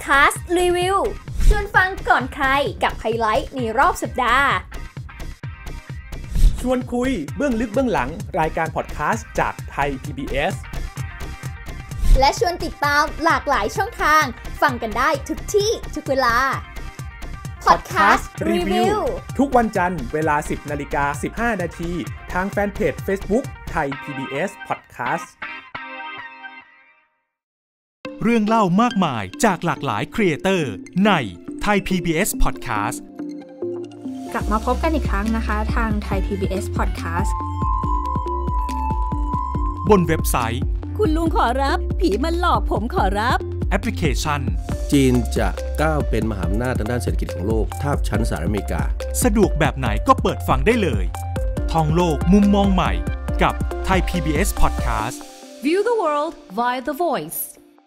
คาสต์รีวิวชวนฟังก่อนใครกับไฮไลท์ในรอบสัปดาห์ชวนคุยเบื้องลึกเบื้องหลังรายการพอดแคสต์จากไทย PBS และชวนติดตามหลากหลายช่องทางฟังกันได้ทุกที่ทุกเวลาพอดแคสต์รีวิวทุกวันจันทร์เวลา 10:15 นาทีทางแฟนเพจ Facebook ไทย PBS Podcast เรื่องเล่ามากมายจากหลากหลายครีเอเตอร์ในไทย PBS Podcast กลับมาพบกันอีกครั้งนะคะทางไทย PBS Podcast บนเว็บไซต์คุณลุงขอรับผีมันหลอกผมขอรับแอปพลิเคชันจีนจะก้าวเป็นมหาอำนาจทางด้านเศรษฐกิจของโลกทาบชั้นสหรัฐอเมริกาสะดวกแบบไหนก็เปิดฟังได้เลยท่องโลกมุมมองใหม่กับไทย PBS Podcast View the world via the voice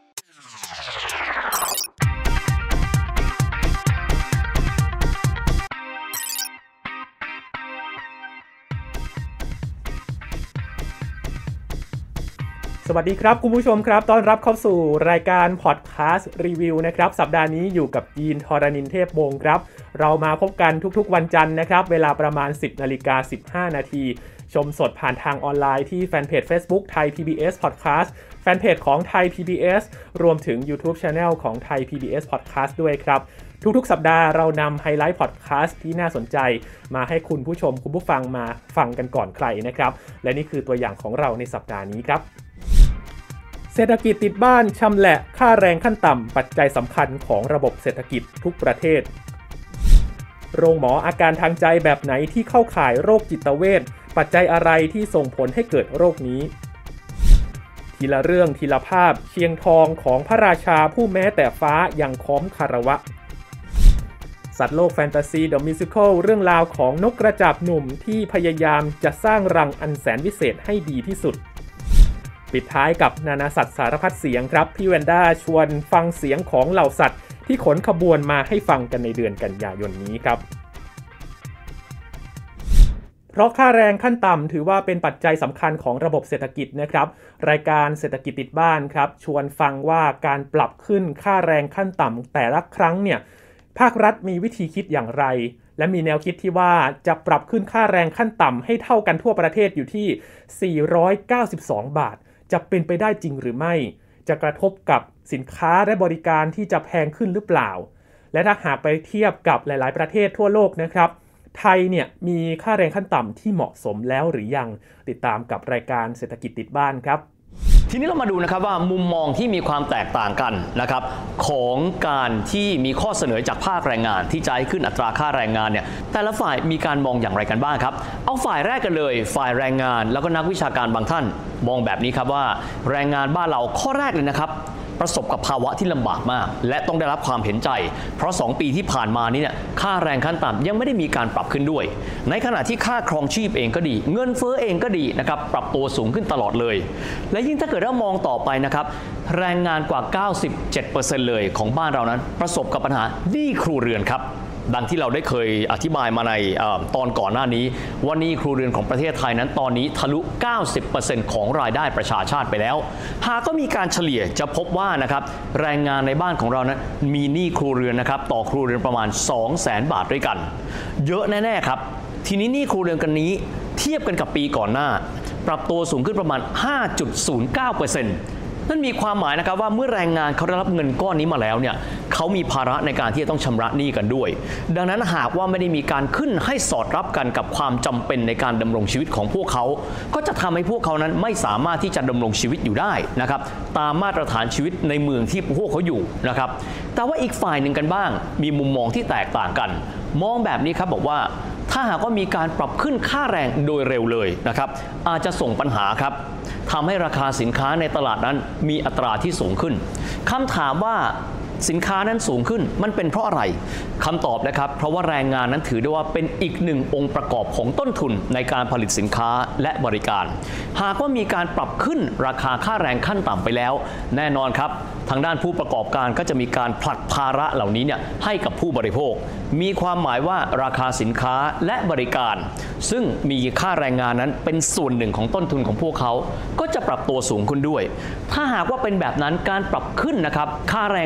สวัสดีครับคุณผู้ชมครับต้อนรับเข้าสู่รายการพอดแคสต์รีวิวนะครับสัปดาห์นี้อยู่กับยีนธรณินทร์เทพวงศ์ครับเรามาพบกันทุกๆวันจันทร์นะครับเวลาประมาณ 10:15 นาทีชมสดผ่านทางออนไลน์ที่แฟนเพจ Facebook ไทย PBS Podcast แฟนเพจของไทย PBS รวมถึง YouTube Channel ของไทย PBS Podcast ด้วยครับทุกๆสัปดาห์เรานำไฮไลท์พอดแคสต์ที่น่าสนใจมาให้คุณผู้ชมคุณผู้ฟังมาฟังกันก่อนใครนะครับและนี่คือตัวอย่างของเราในสัปดาห์นี้ครับเศรษฐกิจติดบ้านชำแหละค่าแรงขั้นต่ำปัจจัยสำคัญของระบบเศรษฐกิจทุกประเทศโรงหมออาการทางใจแบบไหนที่เข้าข่ายโรคจิตเวชปัจจัยอะไรที่ส่งผลให้เกิดโรคนี้ทีละเรื่องทีละภาพเชียงทองของพระราชาผู้แม้แต่ฟ้ายังค้อมคารวะสัตว์โลกแฟนตาซีเดอะมิวสิคัลเรื่องราวของนกกระจาบหนุ่มที่พยายามจะสร้างรังอันแสนวิเศษให้ดีที่สุดปิดท้ายกับนานาสัตว์สารพัดเสียงครับพี่แวนด้าชวนฟังเสียงของเหล่าสัตว์ที่ขนขบวนมาให้ฟังกันในเดือนกันยายนนี้ครับเพราะค่าแรงขั้นต่ำถือว่าเป็นปัจจัยสำคัญของระบบเศรษฐกิจนะครับรายการเศรษฐกิจติดบ้านครับชวนฟังว่าการปรับขึ้นค่าแรงขั้นต่ำแต่ละครั้งเนี่ยภาครัฐมีวิธีคิดอย่างไรและมีแนวคิดที่ว่าจะปรับขึ้นค่าแรงขั้นต่ำให้เท่ากันทั่วประเทศอยู่ที่492 บาทจะเป็นไปได้จริงหรือไม่จะกระทบกับสินค้าและบริการที่จะแพงขึ้นหรือเปล่าและถ้าหากไปเทียบกับหลายๆประเทศทั่วโลกนะครับไทยเนี่ยมีค่าแรงขั้นต่ำที่เหมาะสมแล้วหรือยังติดตามกับรายการเศรษฐกิจติดบ้านครับทีนี้เรามาดูนะครับว่ามุมมองที่มีความแตกต่างกันนะครับของการที่มีข้อเสนอจากภาคแรงงานที่จะให้ขึ้นอัตราค่าแรงงานเนี่ยแต่ละฝ่ายมีการมองอย่างไรกันบ้างครับเอาฝ่ายแรกกันเลยฝ่ายแรงงานแล้วก็นักวิชาการบางท่านมองแบบนี้ครับว่าแรงงานบ้านเราข้อแรกเลยนะครับประสบกับภาวะที่ลำบากมากและต้องได้รับความเห็นใจเพราะ2 ปีที่ผ่านมานี้เนี่ยค่าแรงขั้นต่ำยังไม่ได้มีการปรับขึ้นด้วยในขณะที่ค่าครองชีพเองก็ดีเงินเฟ้อเองก็ดีนะครับปรับตัวสูงขึ้นตลอดเลยและยิ่งถ้าเกิดเรามองต่อไปนะครับแรงงานกว่า 97% เลยของบ้านเรานั้นประสบกับปัญหาหนี้ครัวเรือนครับดังที่เราได้เคยอธิบายมาในตอนก่อนหน้านี้ว่าหนี้ครัวเรือนของประเทศไทยนั้นตอนนี้ทะลุ 90% ของรายได้ประชาชาติไปแล้วหากก็มีการเฉลี่ยจะพบว่านะครับแรงงานในบ้านของเรานั้นมีหนี้ครัวเรือนนะครับต่อครัวเรือนประมาณ 200,000 บาทด้วยกันเยอะแน่ๆครับทีนี้หนี้ครัวเรือนกันนี้เทียบกันกับปีก่อนหน้าปรับตัวสูงขึ้นประมาณ 5.09%นั่นมีความหมายนะครับว่าเมื่อแรงงานเขาได้รับเงินก้อนนี้มาแล้วเนี่ยเขามีภาระในการที่จะต้องชำระหนี้กันด้วยดังนั้นหากว่าไม่ได้มีการขึ้นให้สอดรับกันกับความจำเป็นในการดำรงชีวิตของพวกเขาก็จะทำให้พวกเขานั้นไม่สามารถที่จะดำรงชีวิตอยู่ได้นะครับตามมาตรฐานชีวิตในเมืองที่พวกเขาอยู่นะครับแต่ว่าอีกฝ่ายหนึ่งกันบ้างมีมุมมองที่แตกต่างกันมองแบบนี้ครับบอกว่าถ้าหากว่ามีการปรับขึ้นค่าแรงโดยเร็วเลยนะครับอาจจะส่งปัญหาครับทำให้ราคาสินค้าในตลาดนั้นมีอัตราที่สูงขึ้นคำถามว่าสินค้านั้นสูงขึ้นมันเป็นเพราะอะไรคำตอบนะครับเพราะว่าแรงงานนั้นถือได้ว่าเป็นอีกหนึ่งองค์ประกอบของต้นทุนในการผลิตสินค้าและบริการหากว่ามีการปรับขึ้นราคาค่าแรงขั้นต่ำไปแล้วแน่นอนครับทางด้านผู้ประกอบการก็จะมีการผลักภาระเหล่านี้เนี่ยให้กับผู้บริโภคมีความหมายว่าราคาสินค้าและบริการซึ่งมีค่าแรงงานนั้นเป็นส่วนหนึ่งของต้นทุนของพวกเขาก็จะปรับตัวสูงขึ้นด้วยถ้าหากว่าเป็นแบบนั้นการปรับขึ้นนะครับค่าแรงค่าจ้าง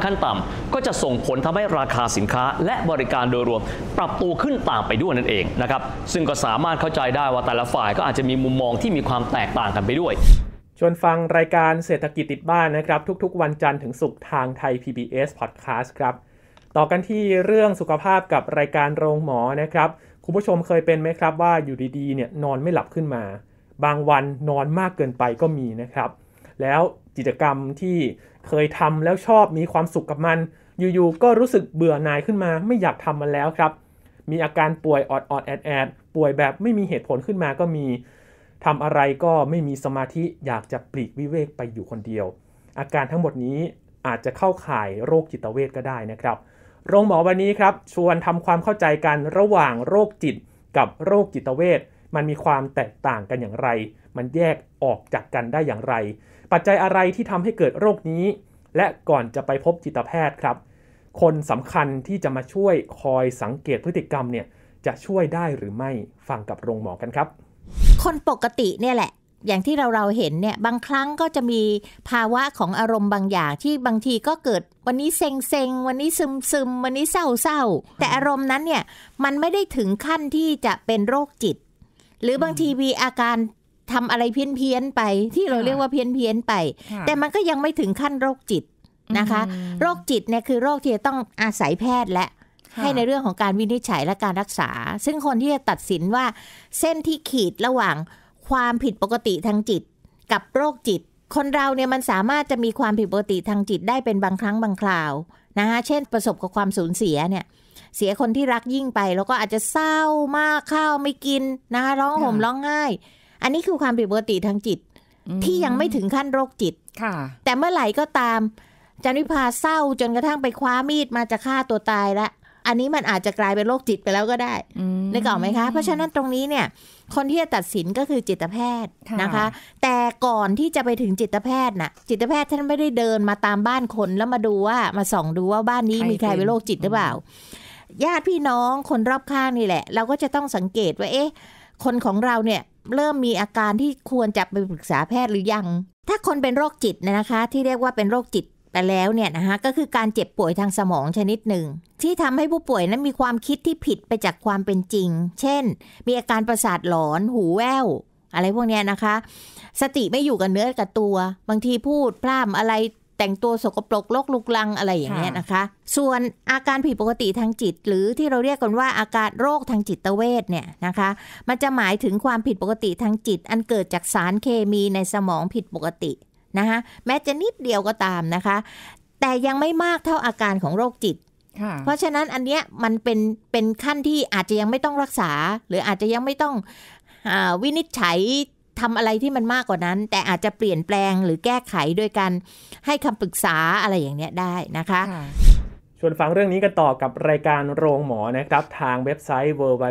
ขั้นต่ำก็จะส่งผลทำให้ราคาสินค้าและบริการโดยรวมปรับตัวขึ้นตามไปด้วยนั่นเองนะครับซึ่งก็สามารถเข้าใจได้ว่าแต่ละฝ่ายก็อาจจะมีมุมมองที่มีความแตกต่างกันไปด้วยชวนฟังรายการเศรษฐกิจติดบ้านนะครับทุกๆวันจันทร์ถึงศุกร์ทางไทย PBS Podcast ครับต่อกันที่เรื่องสุขภาพกับรายการโรงหมอนะครับคุณผู้ชมเคยเป็นไหมครับว่าอยู่ดีๆเนี่ยนอนไม่หลับขึ้นมาบางวันนอนมากเกินไปก็มีนะครับแล้วกิจกรรมที่เคยทำแล้วชอบมีความสุขกับมันอยู่ๆก็รู้สึกเบื่อหน่ายขึ้นมาไม่อยากทำมันแล้วครับมีอาการป่วยออดๆแอดๆป่วยแบบไม่มีเหตุผลขึ้นมาก็มีทำอะไรก็ไม่มีสมาธิอยากจะปลีกวิเวกไปอยู่คนเดียวอาการทั้งหมดนี้อาจจะเข้าข่ายโรคจิตเวชก็ได้นะครับโรงหมอวันนี้ครับชวนทำความเข้าใจกันระหว่างโรคจิตกับโรคจิตเวชมันมีความแตกต่างกันอย่างไรมันแยกออกจากกันได้อย่างไรปัจจัยอะไรที่ทำให้เกิดโรคนี้และก่อนจะไปพบจิตแพทย์ครับคนสำคัญที่จะมาช่วยคอยสังเกตพฤติกรรมเนี่ยจะช่วยได้หรือไม่ฟังกับโรงหมอกันครับคนปกติเนี่ยแหละอย่างที่เราเห็นเนี่ยบางครั้งก็จะมีภาวะของอารมณ์บางอย่างที่บางทีก็เกิดวันนี้เซ็งวันนี้ซึมวันนี้เศร้าแต่อารมณ์นั้นเนี่ยมันไม่ได้ถึงขั้นที่จะเป็นโรคจิตหรือบางทีมีอาการทำอะไรเพี้ยนไปที่เราเรียกว่าเพี้ยนไปแต่มันก็ยังไม่ถึงขั้นโรคจิตนะคะโรคจิตเนี่ยคือโรคที่จะต้องอาศัยแพทย์และให้ในเรื่องของการวินิจฉัยและการรักษาซึ่งคนที่จะตัดสินว่าเส้นที่ขีดระหว่างความผิดปกติทางจิตกับโรคจิตคนเราเนี่ยมันสามารถจะมีความผิดปกติทางจิตได้เป็นบางครั้งบางคราวนะคะเช่นประสบกับความสูญเสียเนี่ยเสียคนที่รักยิ่งไปแล้วก็อาจจะเศร้ามากข้าวไม่กินนะคะร้องห่มร้องไห้อันนี้คือความผิดปกติทางจิตที่ยังไม่ถึงขั้นโรคจิตแต่เมื่อไหร่ก็ตามจันวิภาเศร้าจนกระทั่งไปคว้ามีดมาจะฆ่าตัวตายละอันนี้มันอาจจะกลายเป็นโรคจิตไปแล้วก็ได้นึกออกไหมคะเพราะฉะนั้นตรงนี้เนี่ยคนที่จะตัดสินก็คือจิตแพทย์นะคะแต่ก่อนที่จะไปถึงจิตแพทย์น่ะจิตแพทย์ท่านไม่ได้เดินมาตามบ้านคนแล้วมาดูว่ามาส่องดูว่าบ้านนี้มีใครเป็นโรคจิตหรือเปล่าญาติพี่น้องคนรอบข้างนี่แหละเราก็จะต้องสังเกตว่าคนของเราเนี่ยเริ่มมีอาการที่ควรจะไปปรึกษาแพทย์หรือยังถ้าคนเป็นโรคจิตนะคะที่เรียกว่าเป็นโรคจิตไปแล้วเนี่ยนะคะก็คือการเจ็บป่วยทางสมองชนิดหนึ่งที่ทำให้ผู้ป่วยนั้นมีความคิดที่ผิดไปจากความเป็นจริงเช่นมีอาการประสาทหลอนหูแว่วอะไรพวกนี้นะคะสติไม่อยู่กับเนื้อกับตัวบางทีพูดพร่ำอะไรแต่งตัวสกปรกลกลุกลังอะไรอย่างเงี้ยนะคะส่วนอาการผิดปกติทางจิตหรือที่เราเรียกกันว่าอาการโรคทางจิตเวชเนี่ยนะคะมันจะหมายถึงความผิดปกติทางจิตอันเกิดจากสารเคมีในสมองผิดปกตินะคะแม้จะนิดเดียวก็ตามนะคะแต่ยังไม่มากเท่าอาการของโรคจิตเพราะฉะนั้นอันเนี้ยมันเป็นขั้นที่อาจจะยังไม่ต้องรักษาหรืออาจจะยังไม่ต้องวินิจฉัยทำอะไรที่มันมากกว่านั้นแต่อาจจะเปลี่ยนแปลงหรือแก้ไขโดยการให้คำปรึกษาอะไรอย่างเนี้ยได้นะคะชวนฟังเรื่องนี้กันต่อกับรายการโรงหมอนะครับทางเว็บไซต์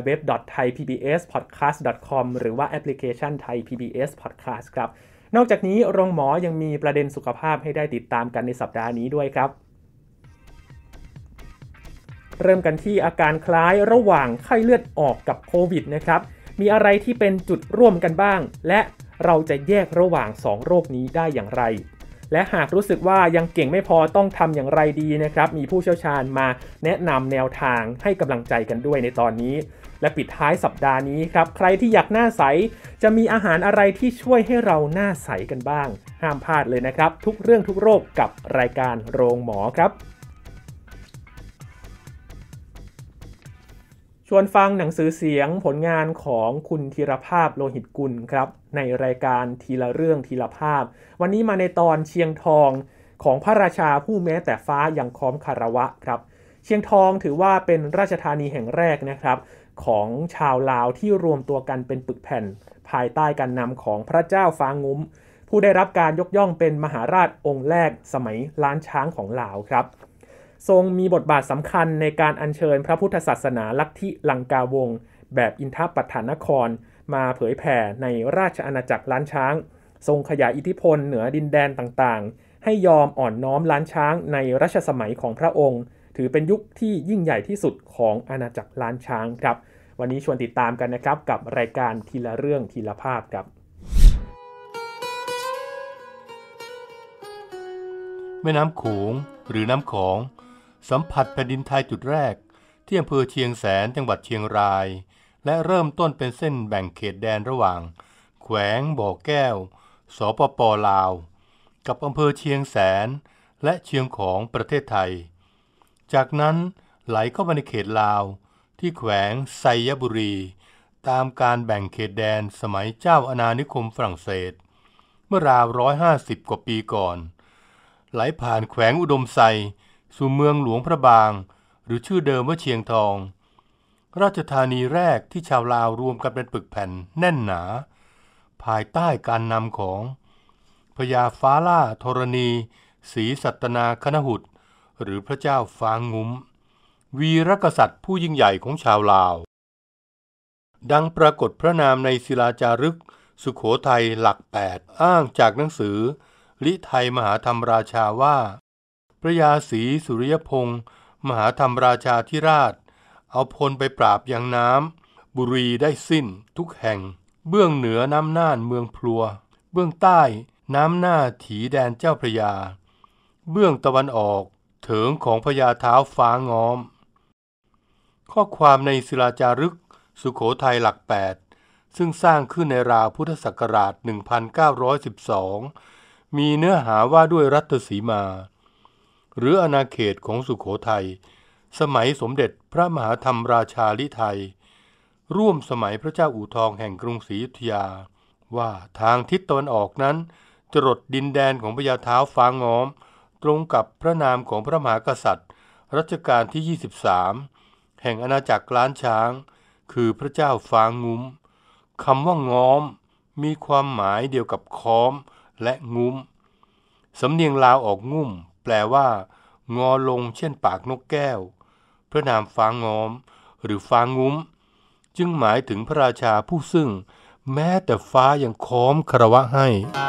www.thaipbspodcast.com หรือว่าแอปพลิเคชัน Thai PBS Podcast ครับนอกจากนี้โรงหมอยังมีประเด็นสุขภาพให้ได้ติดตามกันในสัปดาห์นี้ด้วยครับเริ่มกันที่อาการคล้ายระหว่างไข้เลือดออกกับโควิดนะครับมีอะไรที่เป็นจุดร่วมกันบ้างและเราจะแยกระหว่าง2โรคนี้ได้อย่างไรและหากรู้สึกว่ายังเก่งไม่พอต้องทำอย่างไรดีนะครับมีผู้เชี่ยวชาญมาแนะนำแนวทางให้กำลังใจกันด้วยในตอนนี้และปิดท้ายสัปดาห์นี้ครับใครที่อยากหน้าใสจะมีอาหารอะไรที่ช่วยให้เราหน้าใสกันบ้างห้ามพลาดเลยนะครับทุกเรื่องทุกโรคกับรายการโรงหมอครับชวนฟังหนังสือเสียงผลงานของคุณธีรภาพโลหิตกุลครับในรายการทีละเรื่องทีละภาพวันนี้มาในตอนเชียงทองของพระราชาผู้แม้แต่ฟ้ายังค้อมคารวะครับเชียงทองถือว่าเป็นราชธานีแห่งแรกนะครับของชาวลาวที่รวมตัวกันเป็นปึกแผ่นภายใต้การนำของพระเจ้าฟ้างุ้มผู้ได้รับการยกย่องเป็นมหาราชองค์แรกสมัยล้านช้างของลาวครับทรงมีบทบาทสำคัญในการอัญเชิญพระพุทธศาสนาลัทธิลังกาวงศ์แบบอินทปัฏฐานครมาเผยแผ่ในราชอาณาจักรล้านช้างทรงขยายอิทธิพลเหนือดินแดนต่างๆให้ยอมอ่อนน้อมล้านช้างในรัชสมัยของพระองค์ถือเป็นยุคที่ยิ่งใหญ่ที่สุดของอาณาจักรล้านช้างครับวันนี้ชวนติดตามกันนะครับกับรายการทีละเรื่องทีละภาพครับแม่น้ำโขงหรือน้ำของสัมผัสแผ่นดินไทยจุดแรกที่อำเภอเชียงแสนจังหวัดเชียงรายและเริ่มต้นเป็นเส้นแบ่งเขตแดนระหว่างแขวงบ่อแก้วสปป.ลาวกับอำเภอเชียงแสนและเชียงของประเทศไทยจากนั้นไหลเข้ามาในเขตลาวที่แขวงไซยบุรีตามการแบ่งเขตแดนสมัยเจ้าอาณานิคมฝรั่งเศสเมื่อราว150 กว่าปีก่อนไหลผ่านแขวงอุดมไซสู่เมืองหลวงพระบางหรือชื่อเดิมว่าเชียงทองราชธานีแรกที่ชาวลาวรวมกันเป็นปึกแผ่นแน่นหนาภายใต้การนำของพญาฟ้าล่าธรณีศรีสัตนาคณหุตหรือพระเจ้าฟ้างุ้มวีรกษัตริย์ผู้ยิ่งใหญ่ของชาวลาวดังปรากฏพระนามในศิลาจารึกสุโขทัยหลัก 8อ้างจากหนังสือลิไทยมหาธรรมราชาว่าพระยาศรีสุริยพงศ์มหาธรรมราชาธิราชเอาพลไปปราบยังน้ำบุรีได้สิ้นทุกแห่งเบื้องเหนือน้ำน่านเมืองพลัวเบื้องใต้น้ำหน้าถีแดนเจ้าพระยาเบื้องตะวันออกเถิงของพญาเท้าฟ้าง้อมข้อความในศิลาจารึกสุโขทัยหลัก 8ซึ่งสร้างขึ้นในราวพุทธศักราช 1912 มีเนื้อหาว่าด้วยรัตสีมาหรืออาณาเขตของสุโขทัยสมัยสมเด็จพระมหาธรรมราชาลิไทยร่วมสมัยพระเจ้าอู่ทองแห่งกรุงศรีอยุธยาว่าทางทิศตะวันออกนั้นจรดดินแดนของพญาเท้าฟ้าง้อมตรงกับพระนามของพระมหากษัตริย์รัชกาลที่ 23แห่งอาณาจักรล้านช้างคือพระเจ้าฟ้างุ้มคำว่าง้อมมีความหมายเดียวกับค้อมและงุ้มสำเนียงลาวออกงุ้มแปลว่างอลงเช่นปากนกแก้วพระนามฟ้าง้อมหรือฟ้างุ้มจึงหมายถึงพระราชาผู้ซึ่งแม้แต่ฟ้ายังค้อมคารวะให้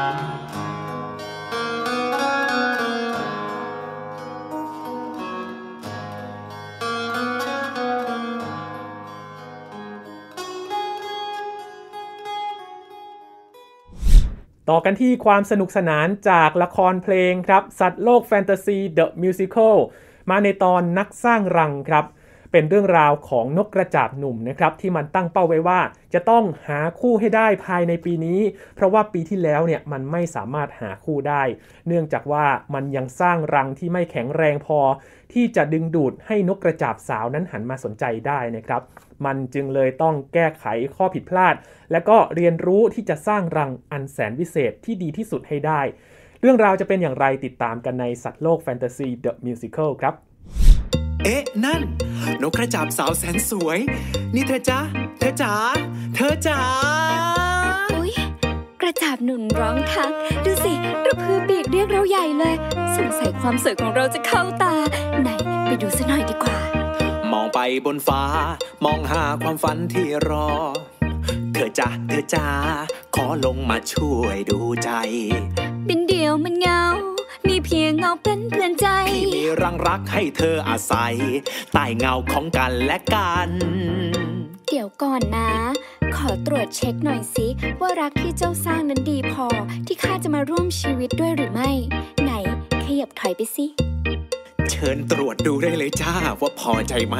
ต่อกันที่ความสนุกสนานจากละครเพลงครับสัตว์โลกแฟนตาซีเดอะมิวสิคัลมาในตอนนักสร้างรังครับเป็นเรื่องราวของนกกระจาบหนุ่มนะครับที่มันตั้งเป้าไว้ว่าจะต้องหาคู่ให้ได้ภายในปีนี้เพราะว่าปีที่แล้วเนี่ยมันไม่สามารถหาคู่ได้เนื่องจากว่ามันยังสร้างรังที่ไม่แข็งแรงพอที่จะดึงดูดให้นกกระจาบสาวนั้นหันมาสนใจได้นะครับมันจึงเลยต้องแก้ไขข้อผิดพลาดและก็เรียนรู้ที่จะสร้างรังอันแสนวิเศษที่ดีที่สุดให้ได้เรื่องราวจะเป็นอย่างไรติดตามกันในสัตว์โลกแฟนตาซีเดอะมิวสิคัลครับเอ๊ะนั่นนกกระจาบสาวแสนสวยนี่เธอจ๊ะเธอจ๋าเธอจ๋าอุ๊ยกระจาบหนุ่นร้องทักดูสิกระพือปีกเรียกเราใหญ่เลยสงสัยความสวยของเราจะเข้าตาไหนไปดูซะหน่อยดีกว่ามองไปบนฟ้ามองหาความฝันที่รอเธอจ๋าเธอจ๋าขอลงมาช่วยดูใจบินเดียวมันเหงามีเพียงเงาเป็นเพื่อนใจที่มีรังรักให้เธออาศัยใต้เงาของกันและกันเดี๋ยวก่อนนะขอตรวจเช็คหน่อยสิว่ารักที่เจ้าสร้างนั้นดีพอที่ข้าจะมาร่วมชีวิตด้วยหรือไม่ไหนขยับถอยไปสิเชิญตรวจดูได้เลยจ้าว่าพอใจไหม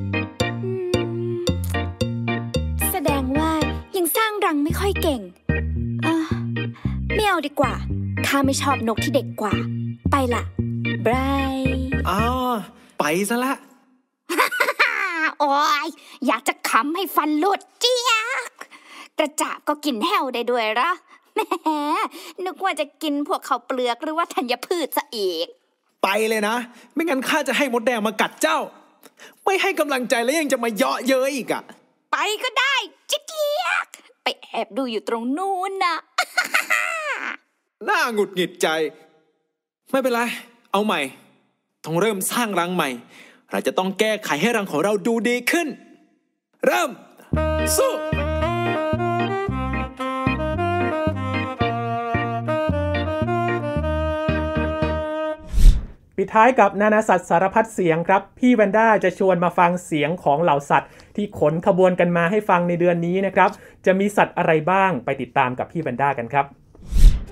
แสดงว่ายังสร้างรังไม่ค่อยเก่งไม่เอาดีกว่าข้าไม่ชอบนกที่เด็กกว่าไปล่ะบายไปซะละโอ๊ยอยากจะขำให้ฟันหลุดเจี๊ยกกระจาบก็กินแห้วได้ด้วยเหรอแหมนึกว่าจะกินพวกข้าวเปลือกหรือว่าธัญพืชซะอีกไปเลยนะไม่งั้นข้าจะให้มดแดงมากัดเจ้าไม่ให้กำลังใจแล้วยังจะมาเยาะเย้ยอีกอ่ะไปก็ได้เจี๊ยกไปแอบดูอยู่ตรงนู้นนะน่าหงุดหงิดใจไม่เป็นไรเอาใหม่ต้องเริ่มสร้างรังใหม่เราจะต้องแก้ไขให้รังของเราดูดีขึ้นเริ่มสู้ปิดท้ายกับนานาสัตว์สารพัดเสียงครับพี่แวนด้าจะชวนมาฟังเสียงของเหล่าสัตว์ที่ขนขบวนกันมาให้ฟังในเดือนนี้นะครับจะมีสัตว์อะไรบ้างไปติดตามกับพี่แวนด้ากันครับ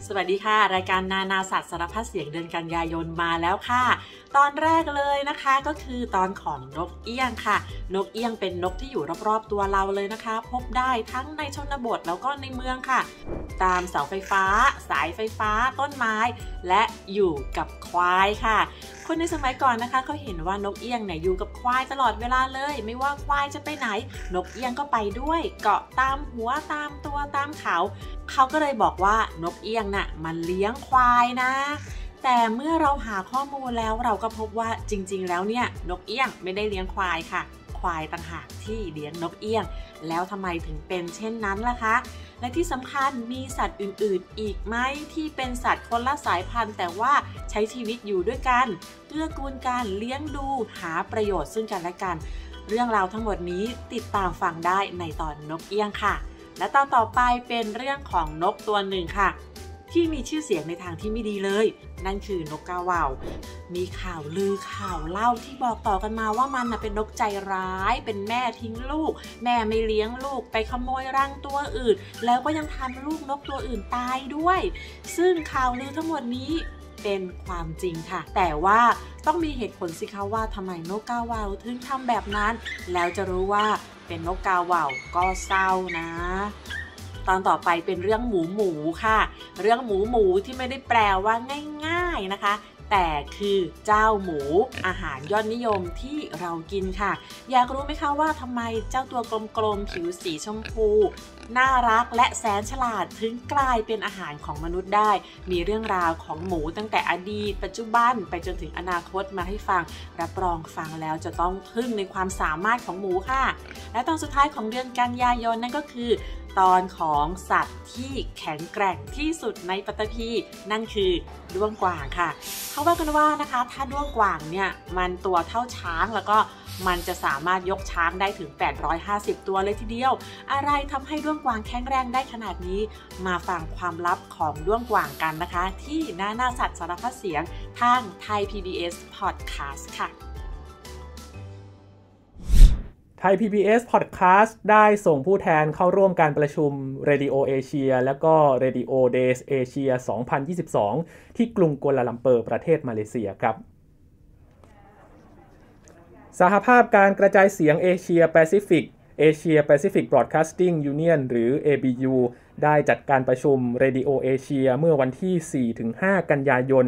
สวัสดีค่ะรายการนานาสัตว์สารพัดเสียงเดือนกันยายนมาแล้วค่ะตอนแรกเลยนะคะก็คือตอนของนกเอี้ยงค่ะนกเอี้ยงเป็นนกที่อยู่รอบๆตัวเราเลยนะคะพบได้ทั้งในชนบทแล้วก็ในเมืองค่ะตามเสาไฟฟ้าสายไฟฟ้าต้นไม้และอยู่กับควายค่ะคนในสมัยก่อนนะคะเขาเห็นว่านกเอี้ยงเนี่ยอยู่กับควายตลอดเวลาเลยไม่ว่าควายจะไปไหนนกเอี้ยงก็ไปด้วยเกาะตามหัวตามตัวตามเขาก็เลยบอกว่านกเอี้ยงน่ะมันเลี้ยงควายนะแต่เมื่อเราหาข้อมูลแล้วเราก็พบว่าจริงๆแล้วเนี่ยนกเอี้ยงไม่ได้เลี้ยงควายค่ะควายต่างหากที่เลี้ยงนกเอี้ยงแล้วทำไมถึงเป็นเช่นนั้นล่ะคะและที่สำคัญมีสัตว์อื่นๆอีกไหมที่เป็นสัตว์คนละสายพันธุ์แต่ว่าใช้ชีวิตอยู่ด้วยกันเกื้อกูลกันเลี้ยงดูหาประโยชน์ซึ่งกันและกันเรื่องราวทั้งหมดนี้ติดตามฟังได้ในตอนนกเอี้ยงค่ะและตอนต่อไปเป็นเรื่องของนกตัวหนึ่งค่ะที่มีชื่อเสียงในทางที่ไม่ดีเลยนั่นคือนกกาเหว่ามีข่าวลือข่าวเล่าที่บอกต่อกันมาว่ามันเป็นนกใจร้ายเป็นแม่ทิ้งลูกแม่ไม่เลี้ยงลูกไปขโมยรังตัวอื่นแล้วก็ยังทำลูกนกตัวอื่นตายด้วยซึ่งข่าวลือทั้งหมดนี้เป็นความจริงค่ะแต่ว่าต้องมีเหตุผลสิคะว่าทำไมนกกาเหว่าถึงทำแบบนั้นแล้วจะรู้ว่าเป็นนกกาเหว่าก็เศร้านะตอนต่อไปเป็นเรื่องหมูค่ะเรื่องหมูที่ไม่ได้แปลว่าง่ายๆนะคะแต่คือเจ้าหมูอาหารยอดนิยมที่เรากินค่ะอยากรู้ไหมคะว่าทำไมเจ้าตัวกลมๆผิวสีชมพูน่ารักและแสนฉลาดถึงกลายเป็นอาหารของมนุษย์ได้มีเรื่องราวของหมูตั้งแต่อดีตปัจจุบันไปจนถึงอนาคตมาให้ฟังรับรองฟังแล้วจะต้องทึ่งในความสามารถของหมูค่ะและตอนสุดท้ายของเดือนกันยายนนั่นก็คือตอนของสัตว์ที่แข็งแกร่งที่สุดในปัตตภีนั่นคือด้วงกว่างค่ะเขาว่ากันว่านะคะถ้าด้วงกว่างเนี่ยมันตัวเท่าช้างแล้วก็มันจะสามารถยกช้างได้ถึง850ตัวเลยทีเดียวอะไรทำให้ด้วงกว่างแข็งแรงได้ขนาดนี้มาฟังความลับของด้วงกว่างกันนะคะที่นานาสัตว์สารพัดเสียงทางไทย PBS Podcast ค่ะไทย PBS Podcast ได้ส่งผู้แทนเข้าร่วมการประชุม Radio Asia และก็ Radio Days Asia 2022 ที่กรุงกัวลาลัมเปอร์ประเทศมาเลเซียครับสหภาพการกระจายเสียงเอเชียแปซิฟิก Asia Pacific Broadcasting Union หรือ ABU ได้จัดการประชุม Radio Asia เมื่อวันที่ 4-5 กันยายน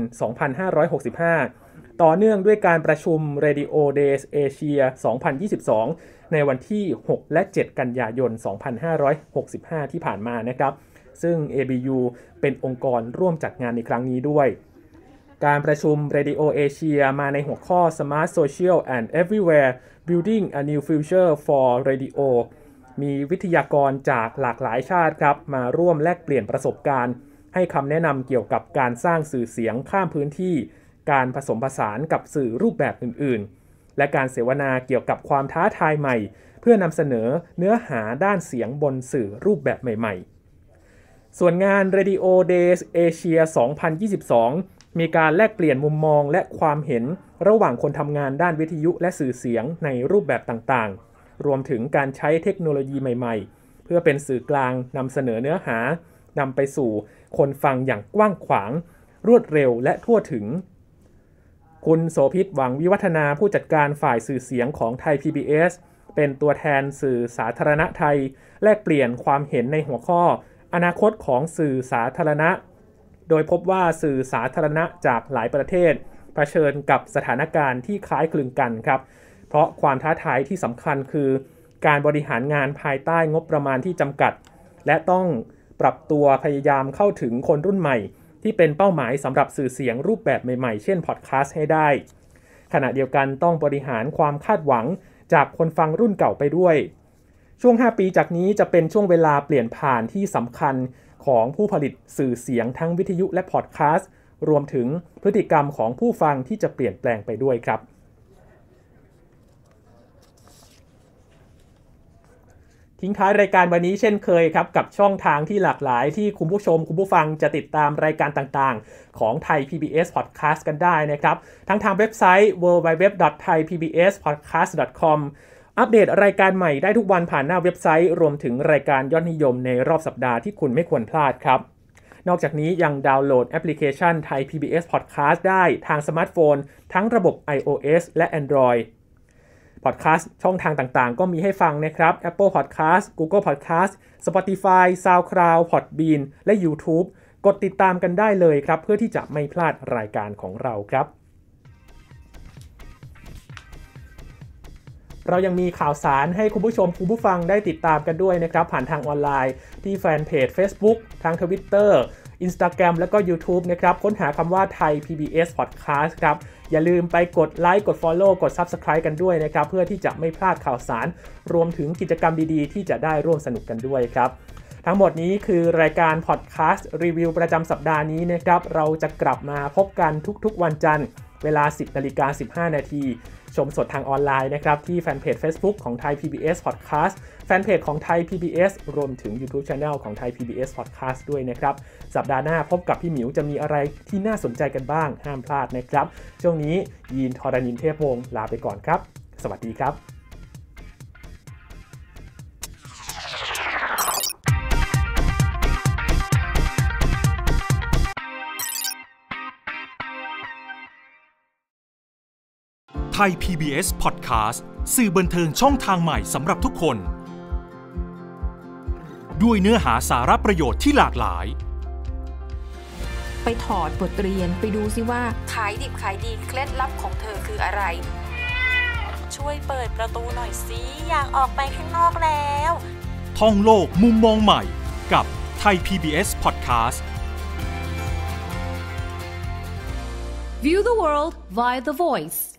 2565 ต่อเนื่องด้วยการประชุม Radio Days Asia 2022 ในวันที่ 6 และ 7 กันยายน 2565 ที่ผ่านมานะครับซึ่ง ABU เป็นองค์กรร่วมจัดงานในครั้งนี้ด้วยการประชุม Radio Asia มาในหัวข้อ Smart Social and Everywhere Building a New Future for Radio มีวิทยากรจากหลากหลายชาติครับมาร่วมแลกเปลี่ยนประสบการณ์ให้คำแนะนำเกี่ยวกับการสร้างสื่อเสียงข้ามพื้นที่การผสมผสานกับสื่อรูปแบบอื่นๆและการเสวนาเกี่ยวกับความท้าทายใหม่เพื่อนำเสนอเนื้อหาด้านเสียงบนสื่อรูปแบบใหม่ๆส่วนงาน Radio Days Asia 2022 มีการแลกเปลี่ยนมุมมองและความเห็นระหว่างคนทำงานด้านวิทยุและสื่อเสียงในรูปแบบต่างๆรวมถึงการใช้เทคโนโลยีใหม่ๆเพื่อเป็นสื่อกลางนำเสนอเนื้อหานำไปสู่คนฟังอย่างกว้างขวางรวดเร็วและทั่วถึงคุณโสภิตหวังวิวัฒนาผู้จัดการฝ่ายสื่อเสียงของไทย PBS เป็นตัวแทนสื่อสาธารณะไทยแลกเปลี่ยนความเห็นในหัวข้ออนาคตของสื่อสาธารณะโดยพบว่าสื่อสาธารณะจากหลายประเทศเผชิญกับสถานการณ์ที่คล้ายคลึงกันครับเพราะความท้าทายที่สำคัญคือการบริหารงานภายใต้งบประมาณที่จำกัดและต้องปรับตัวพยายามเข้าถึงคนรุ่นใหม่ที่เป็นเป้าหมายสำหรับสื่อเสียงรูปแบบใหม่ๆเช่นพอดแคสต์ให้ได้ขณะเดียวกันต้องบริหารความคาดหวังจากคนฟังรุ่นเก่าไปด้วยช่วง5 ปีจากนี้จะเป็นช่วงเวลาเปลี่ยนผ่านที่สำคัญของผู้ผลิตสื่อเสียงทั้งวิทยุและพอดแคสต์รวมถึงพฤติกรรมของผู้ฟังที่จะเปลี่ยนแปลงไปด้วยครับทิ้งท้ายรายการวันนี้เช่นเคยครับกับช่องทางที่หลากหลายที่คุณผู้ชมคุณผู้ฟังจะติดตามรายการต่างๆของไทย PBS Podcast กันได้นะครับทั้งทางเว็บไซต์ www.thaipbspodcast.com อัปเดตรายการใหม่ได้ทุกวันผ่านหน้าเว็บไซต์รวมถึงรายการยอดนิยมในรอบสัปดาห์ที่คุณไม่ควรพลาดครับนอกจากนี้ยังดาวน์โหลดแอปพลิเคชัน Thai PBS Podcast ได้ทางสมาร์ทโฟนทั้งระบบ iOS และ Android Podcast ช่องทางต่างๆก็มีให้ฟังนะครับ Apple Podcast Google Podcast Spotify SoundCloud Podbean และ YouTube กดติดตามกันได้เลยครับเพื่อที่จะไม่พลาดรายการของเราครับเรายังมีข่าวสารให้คุณผู้ชมคุณผู้ฟังได้ติดตามกันด้วยนะครับผ่านทางออนไลน์ที่แฟนเพจ Facebook ทาง Twitter Instagram แล้วก็ YouTube นะครับค้นหาคำว่า Thai PBS Podcast ครับอย่าลืมไปกดไลค์กด Follow กด Subscribe กันด้วยนะครับเพื่อที่จะไม่พลาดข่าวสารรวมถึงกิจกรรมดีๆที่จะได้ร่วมสนุกกันด้วยครับทั้งหมดนี้คือรายการ Podcast รีวิวประจำสัปดาห์นี้นะครับเราจะกลับมาพบกันทุกๆวันจันทร์เวลา 10:15 น.ชมสดทางออนไลน์นะครับที่แฟนเพจ Facebook ของ Thai PBS Podcast แฟนเพจของ Thai PBS รวมถึง YouTube Channel ของ Thai PBS Podcast ด้วยนะครับสัปดาห์หน้าพบกับพี่หมิวจะมีอะไรที่น่าสนใจกันบ้างห้ามพลาดนะครับช่วงนี้ยีนทรณินเทพวงศ์ลาไปก่อนครับสวัสดีครับไทย PBS Podcast สื่อบันเทิงช่องทางใหม่สำหรับทุกคนด้วยเนื้อหาสาระประโยชน์ที่หลากหลายไปถอดบทเรียนไปดูซิว่าขายดิบขายดีเคล็ดลับของเธอคืออะไรช่วยเปิดประตูหน่อยสิอยากออกไปข้างนอกแล้วท่องโลกมุมมองใหม่กับไทย PBS Podcast View the world via the voice